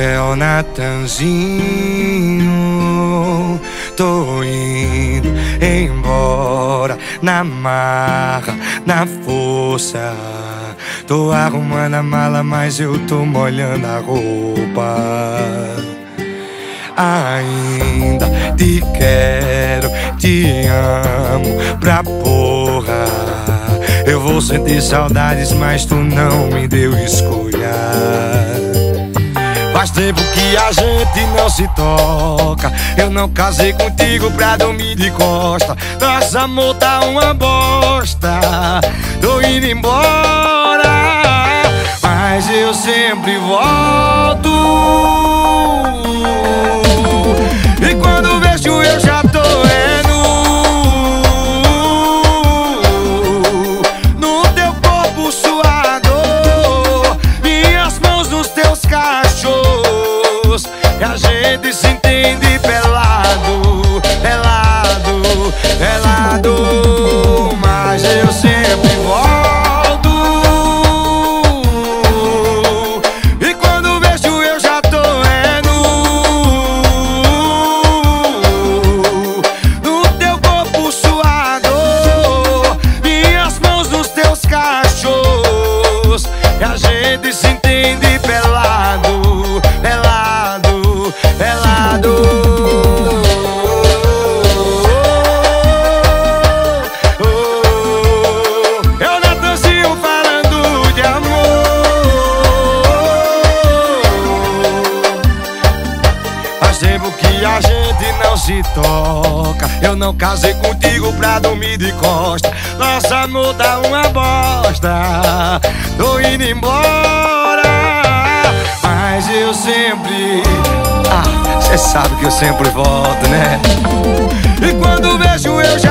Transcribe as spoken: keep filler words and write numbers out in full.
é o Natanzinho. Tô indo embora na marra, na força. Tô arrumando a mala, mas eu tô molhando a roupa. Ainda te quero, te amo pra porra. Eu vou sentir saudades, mas tu não me deu escolha. Faz tempo que a gente não se toca. Eu não casei contigo pra dormir de costa. Nosso amor tá uma bosta. Tô indo embora, mas eu sempre volto. E quando vejo eu já tô é nu, no teu corpo suado, minhas mãos nos teus cachos. E a gente se entende pelado, pelado, pelado. Mas eu sempre volto. E quando vejo eu já tô é nu, no teu corpo suado, minhas mãos nos teus cachos. E a gente se entende pelado, pelado, pelado. Eu Natanzinho falando de amor. Faz tempo que a gente não se toca. Eu não casei contigo pra dormir de costa. Nosso amor tá uma bosta. Tô indo embora, mas eu sempre... Ah, cê sabe que eu sempre volto, né? E quando vejo eu já